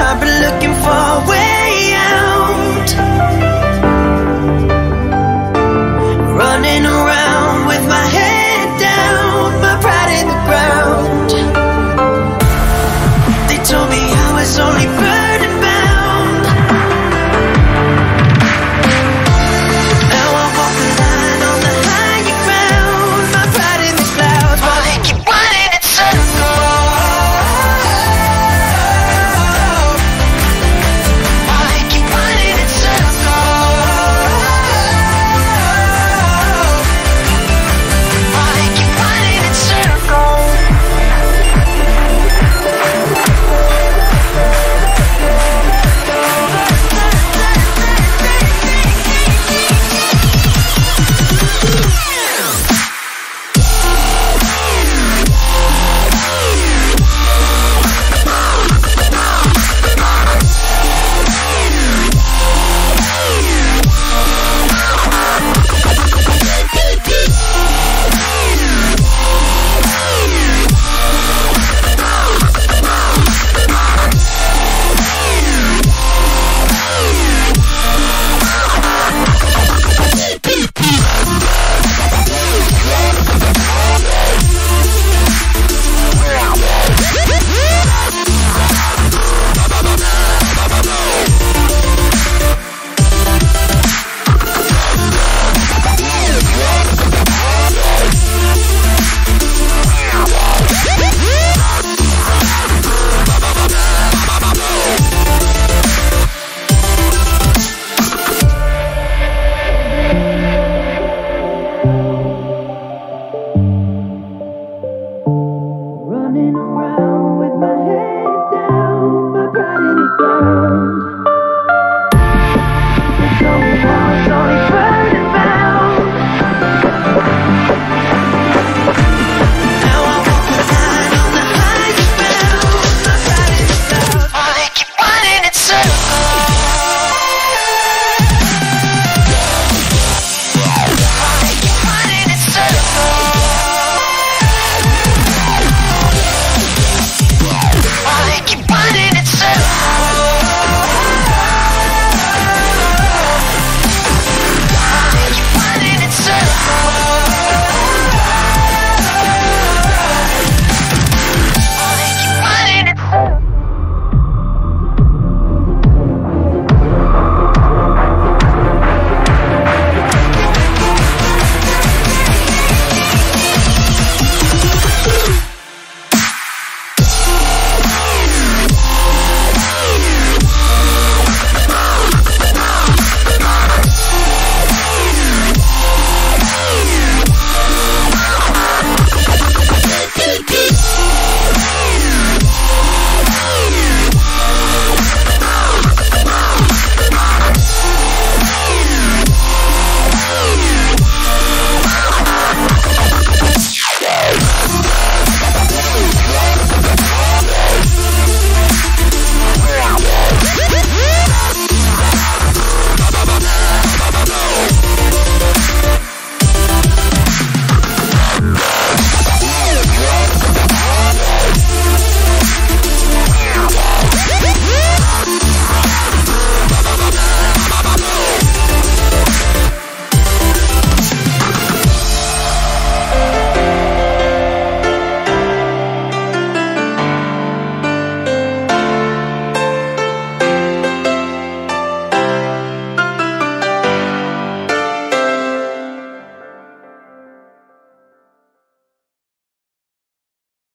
I've been looking for a way out, running around with my head down, my pride in the ground. They told me I was only burden bound. Now I walk the line on the higher ground, my pride in the clouds, while they keep running in circles. While they keep running in circles. While they keep running in circles. Running around with my head down, my pride in the ground.